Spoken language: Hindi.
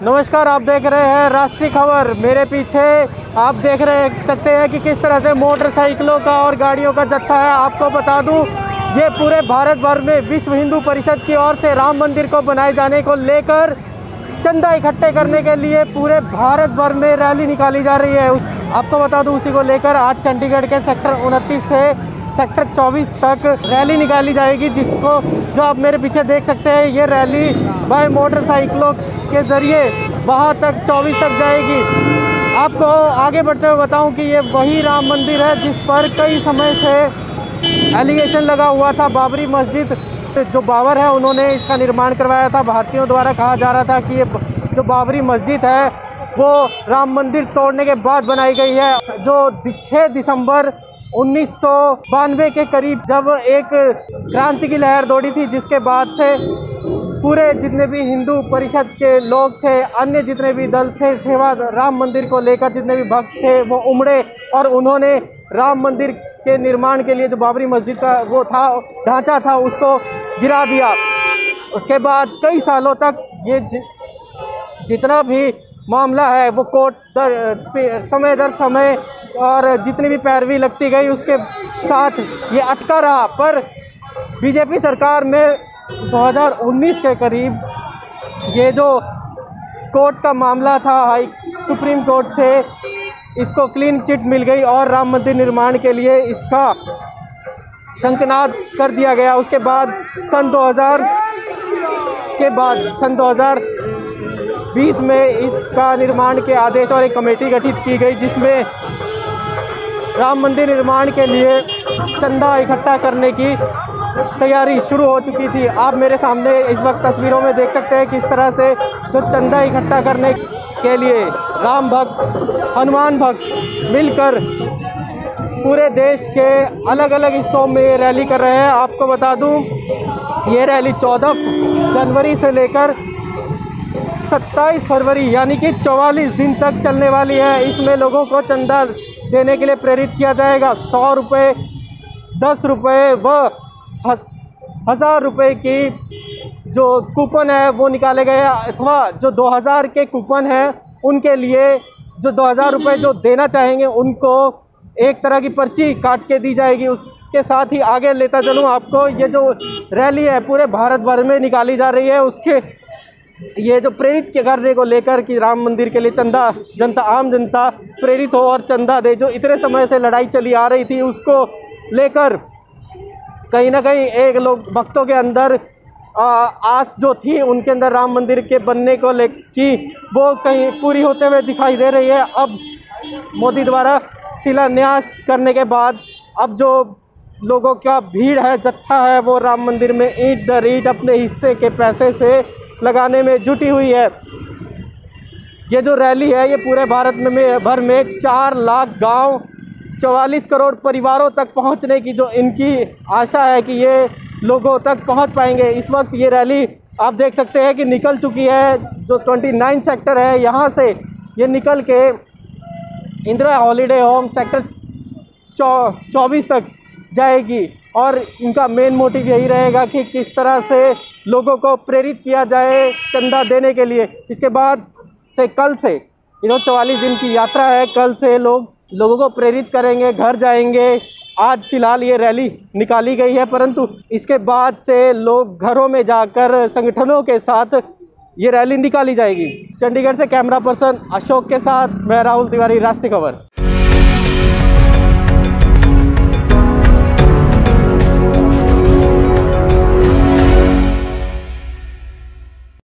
नमस्कार, आप देख रहे हैं राष्ट्रीय खबर। मेरे पीछे आप देख सकते हैं कि किस तरह से मोटरसाइकिलों का और गाड़ियों का जत्था है। आपको बता दूं, ये पूरे भारत भर में विश्व हिंदू परिषद की ओर से राम मंदिर को बनाए जाने को लेकर चंदा इकट्ठे करने के लिए पूरे भारत भर में रैली निकाली जा रही है। आपको बता दूं, उसी को लेकर आज चंडीगढ़ के सेक्टर 29 से सेक्टर 24 तक रैली निकाली जाएगी, जिसको जो आप मेरे पीछे देख सकते हैं, ये रैली बाय मोटरसाइकिलों के ज़रिए वहाँ तक 24 तक जाएगी। आपको आगे बढ़ते हुए बताऊं कि ये वही राम मंदिर है जिस पर कई समय से एलिगेशन लगा हुआ था। बाबरी मस्जिद जो बाबर है, उन्होंने इसका निर्माण करवाया था। भारतीयों द्वारा कहा जा रहा था कि ये जो बाबरी मस्जिद है वो राम मंदिर तोड़ने के बाद बनाई गई है। जो 6 दिसंबर 1992 के करीब जब एक क्रांति की लहर दौड़ी थी, जिसके बाद से पूरे जितने भी हिंदू परिषद के लोग थे, अन्य जितने भी दल थे, सेवा राम मंदिर को लेकर जितने भी भक्त थे, वो उमड़े और उन्होंने राम मंदिर के निर्माण के लिए जो बाबरी मस्जिद का वो था ढांचा था, उसको गिरा दिया। उसके बाद कई सालों तक ये जितना भी मामला है वो कोर्ट समय दर समय और जितनी भी पैरवी लगती गई उसके साथ ये अटका रहा। पर बीजेपी सरकार में 2019 के करीब ये जो कोर्ट का मामला था, सुप्रीम कोर्ट से इसको क्लीन चिट मिल गई और राम मंदिर निर्माण के लिए इसका शंखनाद कर दिया गया। उसके बाद सन 2020 में इसका निर्माण के आदेश और एक कमेटी गठित की गई, जिसमें राम मंदिर निर्माण के लिए चंदा इकट्ठा करने की तैयारी शुरू हो चुकी थी। आप मेरे सामने इस वक्त तस्वीरों में देख सकते हैं किस तरह से जो चंदा इकट्ठा करने के लिए राम भक्त, हनुमान भक्त मिलकर पूरे देश के अलग अलग हिस्सों में ये रैली कर रहे हैं। आपको बता दूं, ये रैली 14 जनवरी से लेकर 27 फरवरी यानी कि 44 दिन तक चलने वाली है। इसमें लोगों को चंदा देने के लिए प्रेरित किया जाएगा। 100 रुपये, 10 रुपये व 1000 रुपये की जो कूपन है वो निकाले गए, अथवा जो 2000 के कूपन हैं उनके लिए जो 2000 रुपये जो देना चाहेंगे उनको एक तरह की पर्ची काट के दी जाएगी। उसके साथ ही आगे लेता चलूँ आपको, ये जो रैली है पूरे भारत भर में निकाली जा रही है, उसके ये जो प्रेरित करने को लेकर कि राम मंदिर के लिए चंदा आम जनता प्रेरित हो और चंदा दे। जो इतने समय से लड़ाई चली आ रही थी, उसको लेकर कहीं ना कहीं एक लोग भक्तों के अंदर आस जो थी उनके अंदर राम मंदिर के बनने को लेकर वो कहीं पूरी होते हुए दिखाई दे रही है। अब मोदी द्वारा शिलान्यास करने के बाद अब जो लोगों का भीड़ है, जत्था है, वो राम मंदिर में ईंट दर ईंट अपने हिस्से के पैसे से लगाने में जुटी हुई है। ये जो रैली है ये पूरे भारत में भर में 4 लाख गांव, 44 करोड़ परिवारों तक पहुंचने की जो इनकी आशा है कि ये लोगों तक पहुंच पाएंगे। इस वक्त ये रैली आप देख सकते हैं कि निकल चुकी है। जो 29 सेक्टर है, यहाँ से ये निकल के इंदिरा हॉलीडे होम सेक्टर 24 तक जाएगी और इनका मेन मोटिव यही रहेगा कि किस तरह से लोगों को प्रेरित किया जाए चंदा देने के लिए। इसके बाद से कल से 44 दिन की यात्रा है। कल से लोगों को प्रेरित करेंगे, घर जाएंगे। आज फिलहाल ये रैली निकाली गई है, परंतु इसके बाद से लोग घरों में जाकर संगठनों के साथ ये रैली निकाली जाएगी। चंडीगढ़ से कैमरा पर्सन अशोक के साथ मैं राहुल तिवारी, राष्ट्रीय खबर।